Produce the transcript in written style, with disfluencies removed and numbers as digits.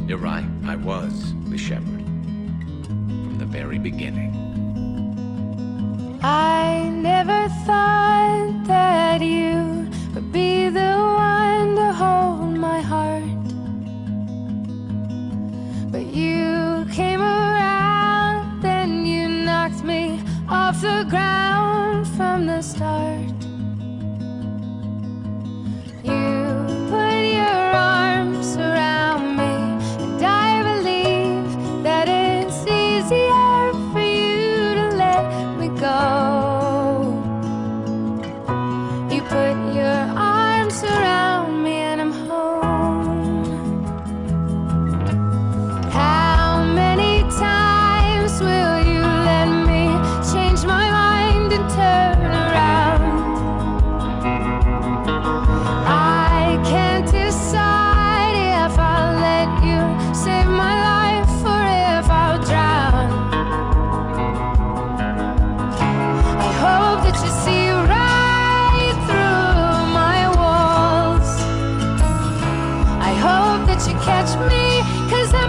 You're right, I was the shepherd. From the very beginning. I never thought that you would be the one to hold my heart. But you came around, then you knocked me off the ground from the start. You put your arms around me, and I believe that it's easier for you to let me go. You put your arms around me and I'm home. How many times will you let me change my mind and turn around? I can't decide if I'll let you save my life or if I'll drown. I hope that you see right through my walls. I hope that you catch me, 'cause I'm